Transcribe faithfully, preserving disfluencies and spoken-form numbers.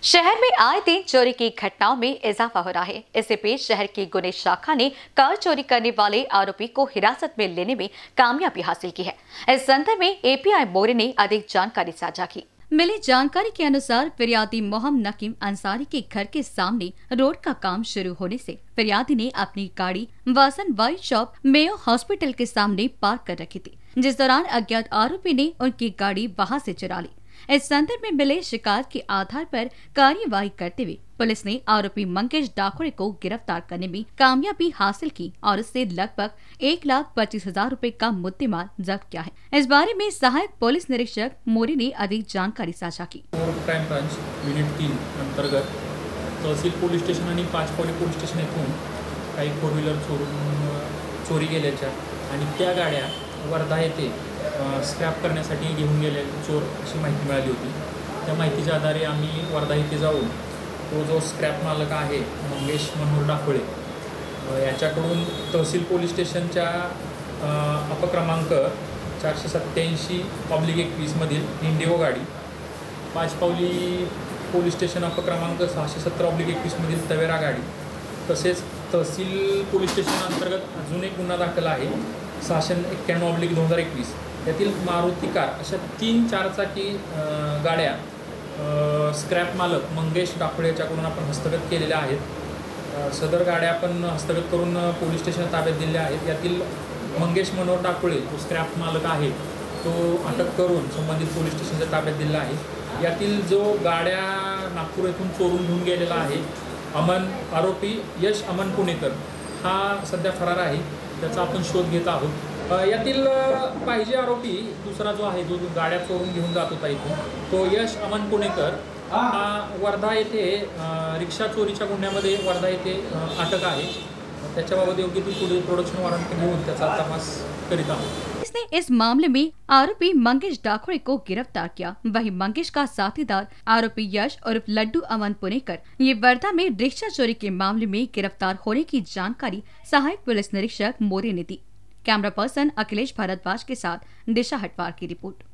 शहर में आए दिन चोरी की घटनाओं में इजाफा हो रहा है। इससे पेश शहर की गुने शाखा ने कार चोरी करने वाले आरोपी को हिरासत में लेने में कामयाबी हासिल की है। इस संदर्भ में एपीआई मोरे ने अधिक जानकारी साझा की। मिली जानकारी के अनुसार फिरियादी मोहम्मद नकीम अंसारी के घर के सामने रोड का काम शुरू होने से फिरियादी ने अपनी गाड़ी Vasan wine shop Mayo hospital के सामने पार्क कर रखी थी, जिस दौरान अज्ञात आरोपी ने उनकी गाड़ी वहां से चुरा ली। इस संदर्भ में मिले शिकायत के आधार पर कार्यवाही करते हुए पुलिस ने आरोपी मंगेश डाकुड़े को गिरफ्तार करने में कामयाबी हासिल की और उससे लगभग एक लाख पच्चीस हजार रूपए का मुद्देमाल जब्त किया है। इस बारे में सहायक पुलिस निरीक्षक मोरे ने अधिक जानकारी साझा की। क्राइम ब्रांच युनिट तीन अंतर्गत तहसील पोलीस स्टेशन आणि पाचपावली पोलीस स्टेशन येथून काही फोर व्हीलर चोरून चोरी गेल्याच्या आणि त्या गाड्या वर्धा येथे स्क्रॅप करण्यासाठी घेऊन गेले चोर अशी माहिती मिळाली होती। त्या माहितीच्या आधारे आम्ही वर्धा येथे जाऊन तो जो स्क्रॅप मालक आहे मंगेश मनोहर डाकुळे याच्याकडून तहसील पोलीस स्टेशनच्या अपक्रमांक चारशे सत्त्याऐंशी ऑब्लिक एकवीसमधील इंडिओ गाडी, पाचपावली पोलीस स्टेशन अपक्रमांक सहाशे सत्तर ऑब्लिक एकवीसमधील तवेरा गाडी, तसेच तहसील पोलीस स्टेशन अंतर्गत अजून एक गुन्हा दाखल आहे सहाशे एक्क्याण्णव ऑब्लिक दोन हजार एकवीस यातील मारुती कार अशा तीन चारचाकी गाड्या स्क्रॅप मालक मंगेश डाकुळे याच्याकडून आपण हस्तगत केलेल्या आहेत। सदर गाड्या आपण हस्तगत करून पोलीस स्टेशन ताब्यात दिलेल्या आहेत। यातील मंगेश मनोहर डाकुळे जो स्क्रॅप मालक आहे तो अटक करून संबंधित पोलीस स्टेशनच्या ताब्यात दिलेला आहे। यातील जो गाड्या नागपूर येथून चोरून घेऊन गेलेला आहे अमन आरोपी यश अमन पुणेकर हा सध्या फरार आहे, त्याचा आपण शोध घेत आहोत। यातील पाहिजे आरोपी दुसरा जो आहे जो गाड्या चोरून घेऊन जात होता इथून तो यश अमन पुणेकर हा वर्धा येथे रिक्षा चोरीच्या गुन्ह्यामध्ये वर्धा येथे अटक आहे। त्याच्याबाबत योग्य ती पुढे प्रोडक्शन वॉरंट घेऊन त्याचा तपास करीत आहोत। इसने इस मामले में आरोपी मंगेश डाकुड़े को गिरफ्तार किया। वहीं मंगेश का साथीदार आरोपी यश उर्फ लड्डू अमन पुणेकर ये वर्धा में रिक्शा चोरी के मामले में गिरफ्तार होने की जानकारी सहायक पुलिस निरीक्षक मोरे ने दी। कैमरा पर्सन अखिलेश भारद्वाज के साथ दिशा हटवार की रिपोर्ट।